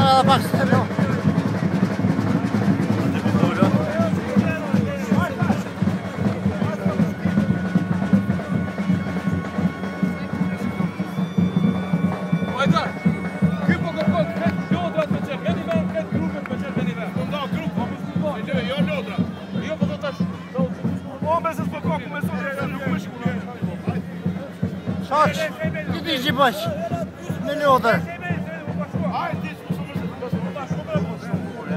la parte, no? Saç, gidişi baş. Ne oluyor?